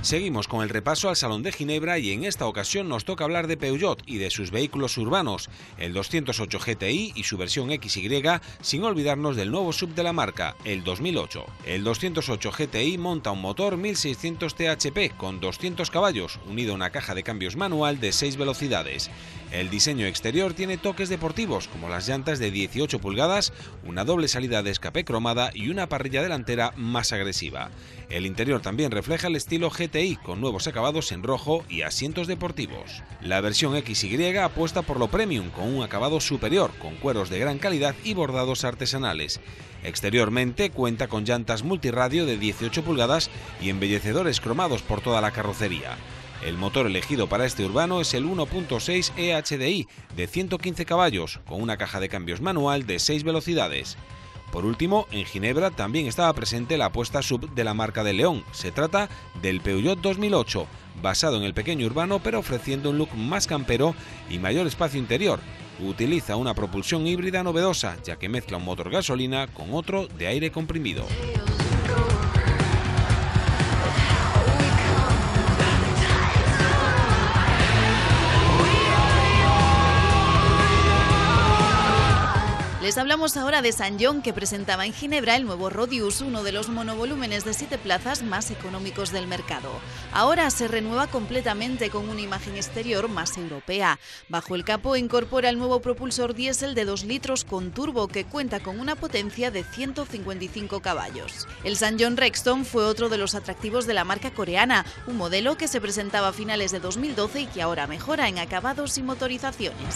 Seguimos con el repaso al Salón de Ginebra y en esta ocasión nos toca hablar de Peugeot y de sus vehículos urbanos, el 208 GTI y su versión XY, sin olvidarnos del nuevo SUV de la marca, el 2008. El 208 GTI monta un motor 1600 THP con 200 caballos, unido a una caja de cambios manual de 6 velocidades. El diseño exterior tiene toques deportivos, como las llantas de 18 pulgadas, una doble salida de escape cromada y una parrilla delantera más agresiva. El interior también refleja el estilo GTI, con nuevos acabados en rojo y asientos deportivos. La versión XY apuesta por lo premium, con un acabado superior, con cueros de gran calidad y bordados artesanales. Exteriormente cuenta con llantas multirradio de 18 pulgadas y embellecedores cromados por toda la carrocería. El motor elegido para este urbano es el 1.6 EHDI de 115 caballos, con una caja de cambios manual de 6 velocidades. Por último, en Ginebra también estaba presente la apuesta SUV de la marca de León. Se trata del Peugeot 2008, basado en el pequeño urbano pero ofreciendo un look más campero y mayor espacio interior. Utiliza una propulsión híbrida novedosa, ya que mezcla un motor gasolina con otro de aire comprimido. Les hablamos ahora de SsangYong, que presentaba en Ginebra el nuevo Rodius, uno de los monovolúmenes de 7 plazas más económicos del mercado. Ahora se renueva completamente con una imagen exterior más europea. Bajo el capó incorpora el nuevo propulsor diésel de 2 litros con turbo, que cuenta con una potencia de 155 caballos. El SsangYong Rexton fue otro de los atractivos de la marca coreana, un modelo que se presentaba a finales de 2012 y que ahora mejora en acabados y motorizaciones.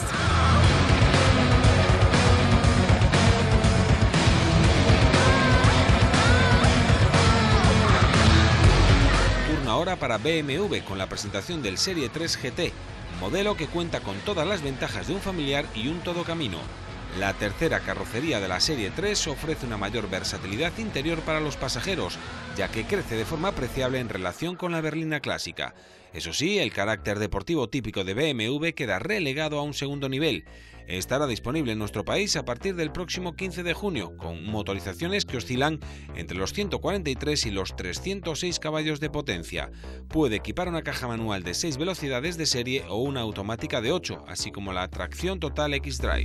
Ahora para BMW con la presentación del Serie 3 GT, modelo que cuenta con todas las ventajas de un familiar y un todocamino. La tercera carrocería de la Serie 3 ofrece una mayor versatilidad interior para los pasajeros, ya que crece de forma apreciable en relación con la berlina clásica. Eso sí, el carácter deportivo típico de BMW queda relegado a un segundo nivel. Estará disponible en nuestro país a partir del próximo 15 de junio, con motorizaciones que oscilan entre los 143 y los 306 caballos de potencia. Puede equipar una caja manual de 6 velocidades de serie o una automática de 8, así como la tracción total X-Drive.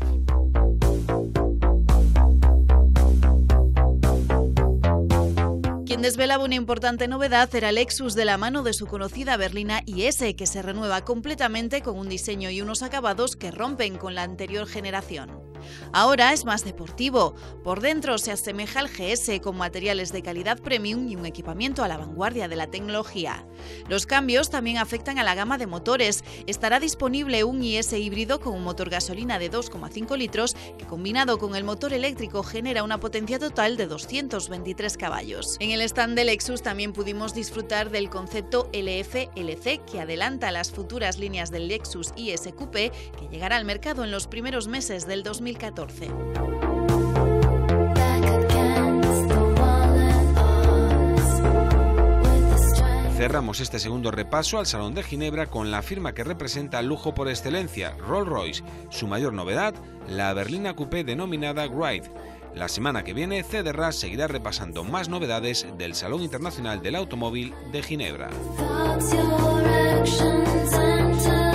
Quien desvelaba una importante novedad era Lexus de la mano de su conocida berlina IS, que se renueva completamente con un diseño y unos acabados que rompen con la anterior generación. Ahora es más deportivo. Por dentro se asemeja al GS, con materiales de calidad premium y un equipamiento a la vanguardia de la tecnología. Los cambios también afectan a la gama de motores. Estará disponible un IS híbrido con un motor gasolina de 2,5 litros que, combinado con el motor eléctrico, genera una potencia total de 223 caballos. En el stand de Lexus también pudimos disfrutar del concepto LF-LC, que adelanta las futuras líneas del Lexus IS Coupé, que llegará al mercado en los primeros meses del 2014. Cerramos este segundo repaso al Salón de Ginebra con la firma que representa el lujo por excelencia, Rolls-Royce. Su mayor novedad, la berlina coupé denominada Glide. La semana que viene, CDR seguirá repasando más novedades del Salón Internacional del Automóvil de Ginebra.